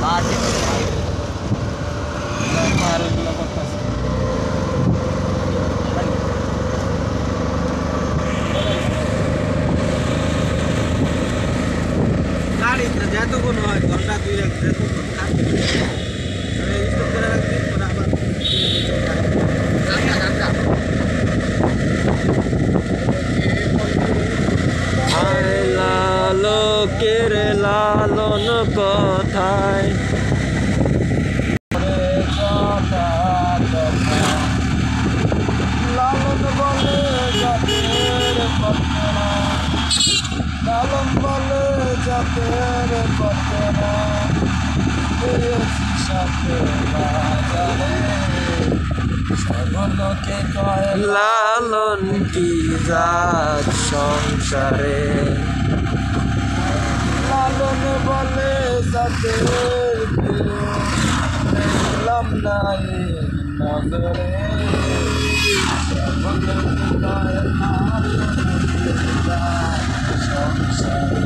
যতক্ষণ হয় ঘন্টা 2-1 যতক্ষণ থাকে স্টপ করে রাখছি আবার লোকের লালন কথায় লালন বলে জাতের পথনা লালন বলে জাতের পথনা সাথে বাজারে সর্বলোকে কয় লালন কি জাত সংসারে লালন বলে জাতের দেখলাম নাই নগরে সর্বলোকে কয় লালন কি জাত সংসারে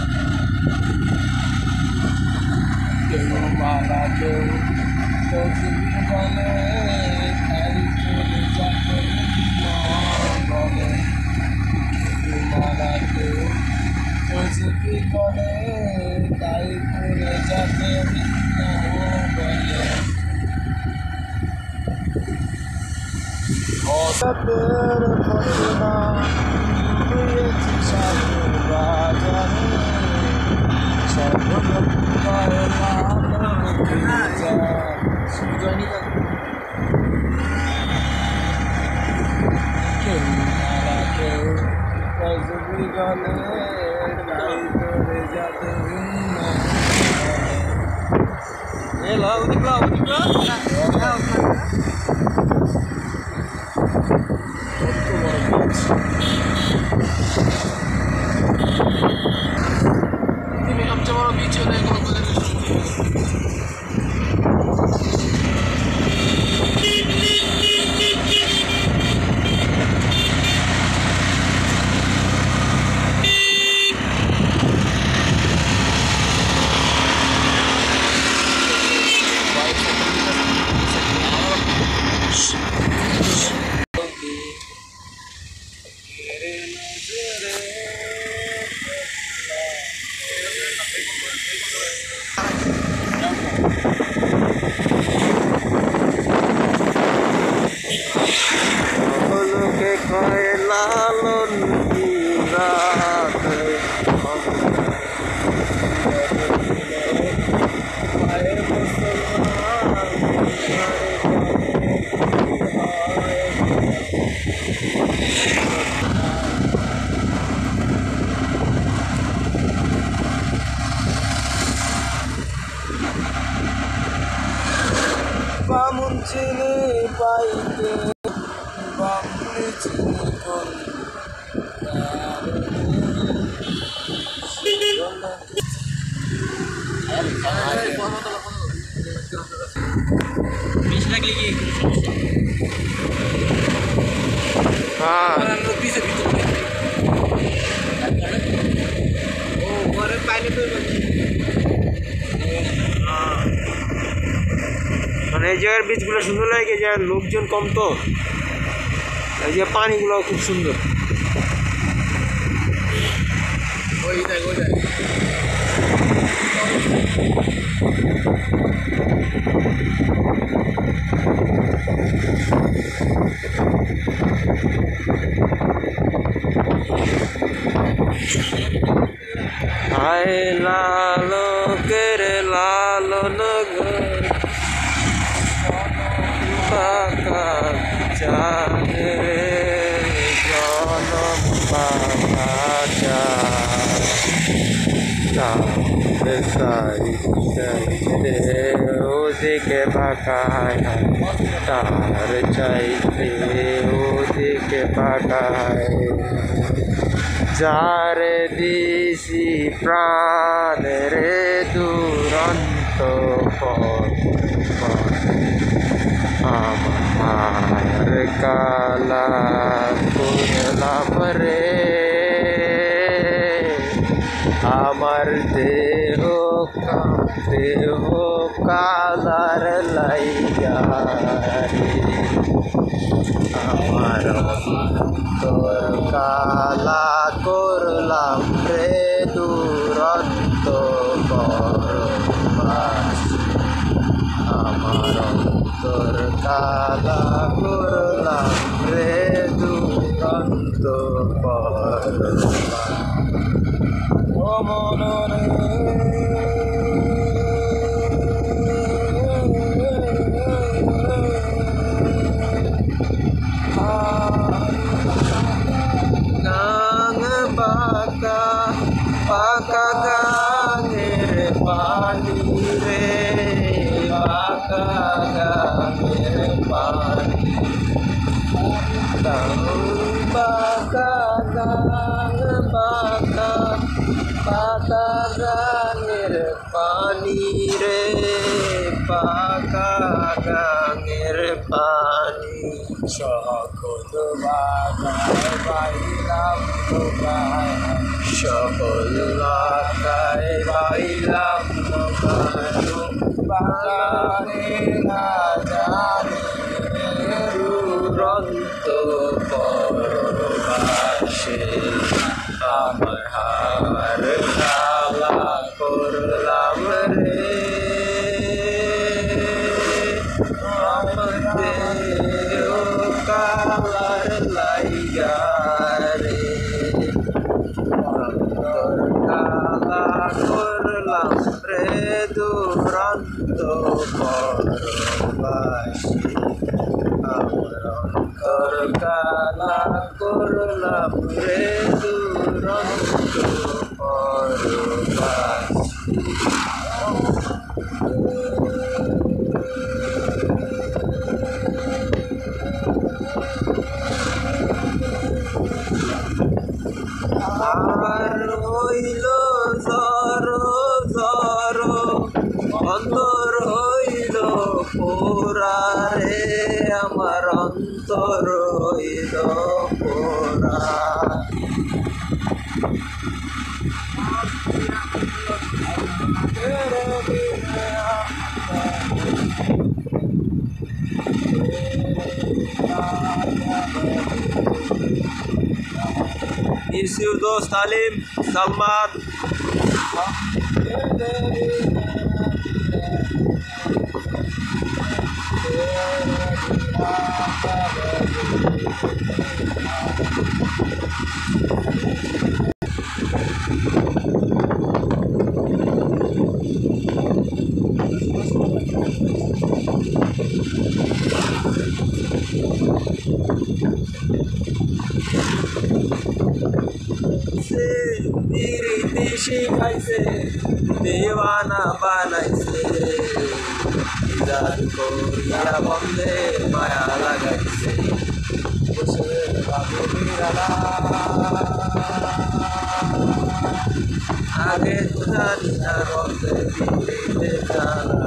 কেউ মালা কেউ তসবি বলে তাই করে যাকে বলে কেউ মালা কেউ তসবি বলে তাই করে যাকে বলে অসতের ঘটনা হয়েছি সাধু বাজারে সর্বলোক কয় লালন কি জাত কেউ মারা কেউ তসবি গলে তাই করে যাতে ভিন্ন সবচেয়ে বড় বিচ হলে লোকে কয় লালন কি জাত বামুন চিনি পাইতে বামুনি চিনি কোন মানে এই জায়গার বীজগুলো সুন্দর লাগে, এই জায়গার লোকজন কম তো, এই যে পানিগুলো খুব সুন্দর। হায় লালকের লালন পাকা চাঁদে জনম পাকা চাইতে ওদিকে পাকায় তার চাইতে ওদিকে পাকায় যারে দিছি প্রাণ রে দুরন্ত আমার কালা করলাম রে আমার দেহ দেহ কাদার লাইগা রে আমার তোর কালা করলাম রে দুরন্ত পরবাস আমার তোর কালা করলাম রে দুরন্ত পরবাস ও মনরে পাকা গাঙের পানি রে পাকা গাঙের পানি পাকা গাঙ পাকা পাকা গাঙের পানি রে পাকা গাঙের পানি সকল বাগায় বাইলাম সকল বাগায় বাইলাম বাগানে না জানি দুরন্ত পরবাসে আমার হার কালা করলাম রে আমার দেহ কালার লাইগা রে কালা করলাম রে দুরন্ত পরবাসী আমার অন্তর কালা করলাম রে দুরন্ত আমার হইল জর জর অন্তর হইল পোরা রে আমার অন্তর হইল পোরা Is your dost Salim, Salman? শিখাইছে দেওয়ানা বানাইছে জাদু করিয়া বন্ধে মায়া লাগাইছে আগে তো জানি না বন্ধে বিড়িতে জানা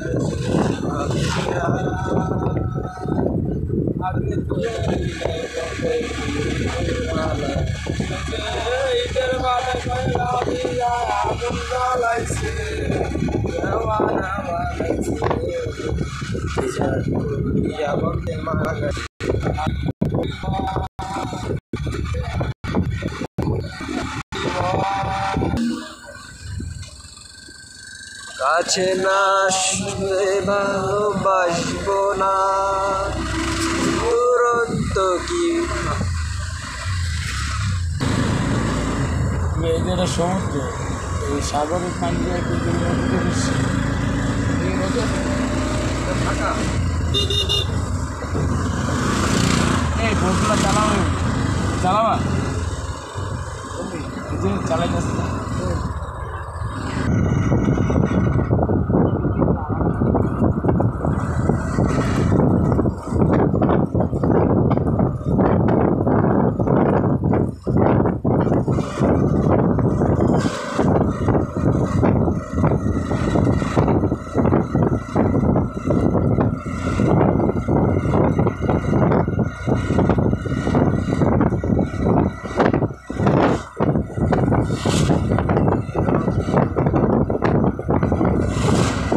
আগে তো জানি না বন্ধে বিড়িতে জানা ইটের বাড়ে কয়লা দিয়া আগুন জ্বালাইছে দেওয়ানা বানাইছে জাদু করিয়া বন্ধে মায়া লাগাইছে কাছে না আসলে ভালোবাসবো না দুরন্ত কি এটা সমুদ্র এই সাগরের পানি দিয়ে নদীতে মিশছে এই নদী থাকা এই বোটগুলো চালাবা চালাই যাচ্ছে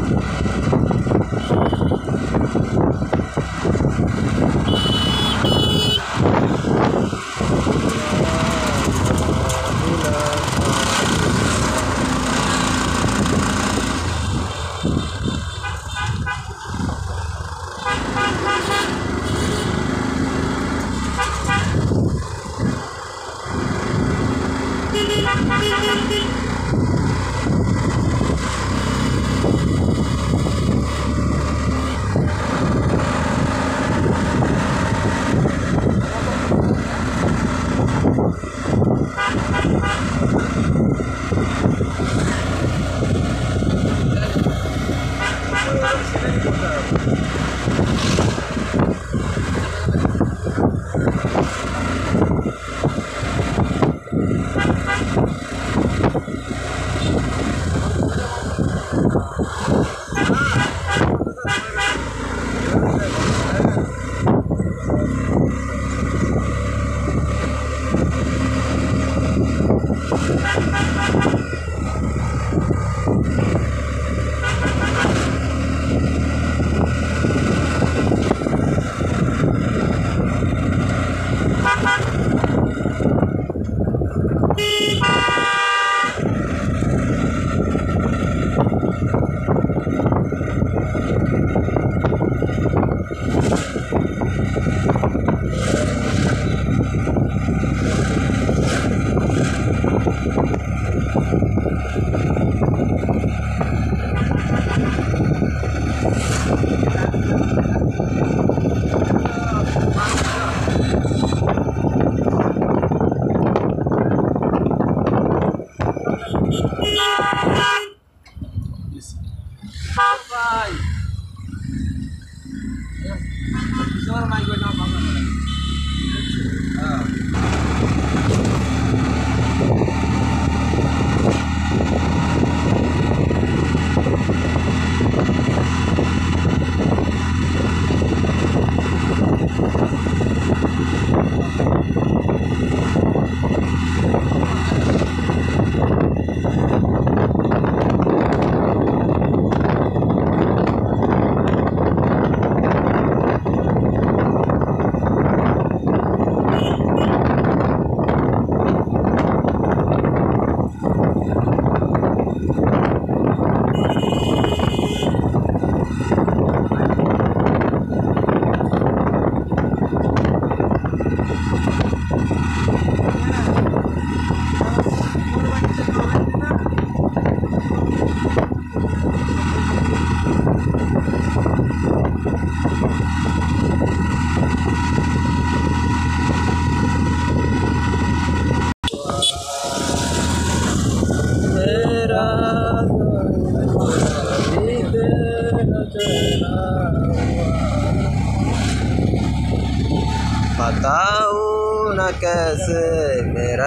बताऊं न कैसे मेरे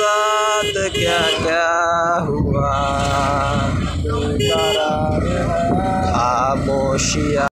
साथ क्या क्या हुआ, खामोशियाँ